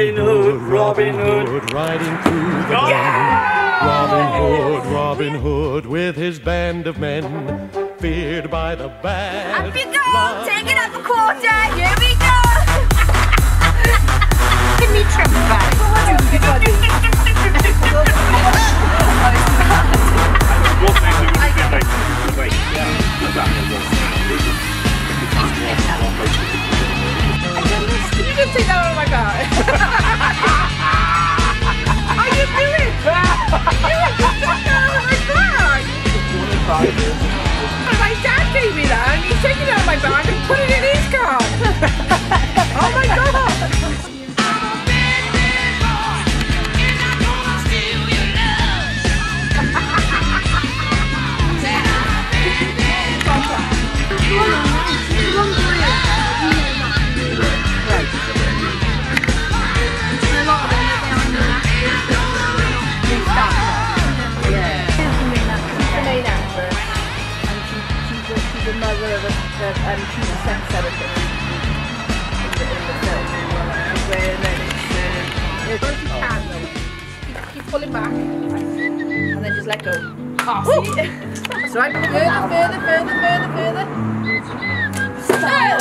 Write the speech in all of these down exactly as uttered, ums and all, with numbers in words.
Robin Hood, Robin Hood, riding through the glen. Robin Hood, Robin Hood, with his band of men, feared by the bad. Up you go, take it up a quarter, here we go. Give me trouble, You can take that out of my car. How you doing? You were just taking that out of my bag. My dad gave me that and he's taking it out of my bag and put it in his car. Oh my god. Um, she's a sex therapist in the, in the film where then it's uh, it's candle. Keep, keep pulling back and then just let go. Oh, see? That's right. Further, further, further, further, further. Style.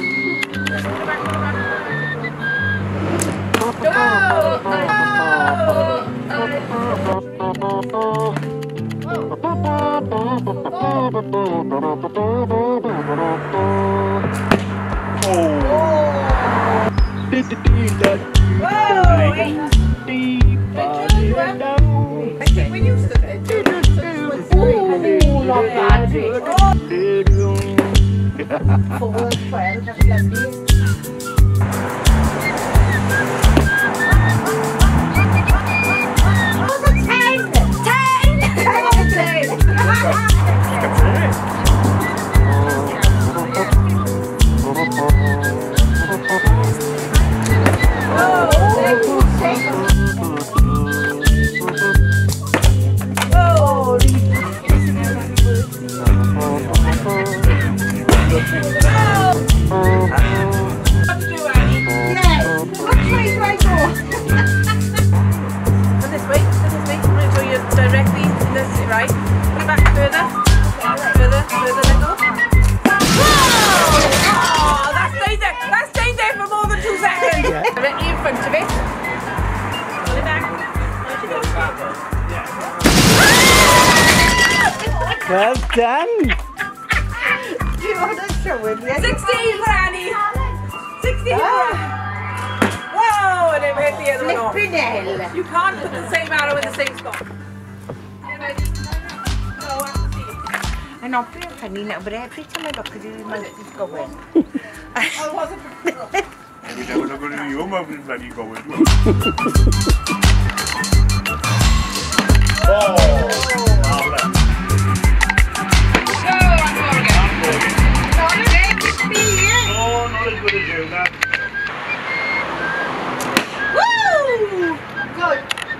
Well done! Do you want to show it? sixteen for Annie! sixteen for Annie! Whoa! And it hit the other one off. You can't put the same arrow in the same spot. I'm not being funny now, but every time I look at it, my mouth is going. I wasn't. Every time I look at it, your mouth is bloody going. Oh! No, not as good as you, that. Woo! Good.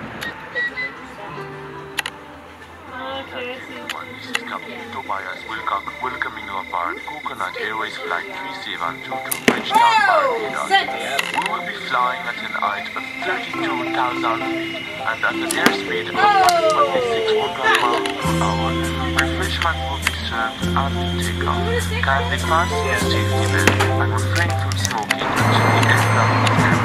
Tobias welcoming you aboard Coconut Airways Flight three seven two to Bridgetown, Barbados. We will be flying at an height of thirty-two thousand feet and at an airspeed of twenty-six hundred miles per hour. Refreshment will be served after takeoff. Kindly fasten your safety belt and refrain from smoking until the aircraft is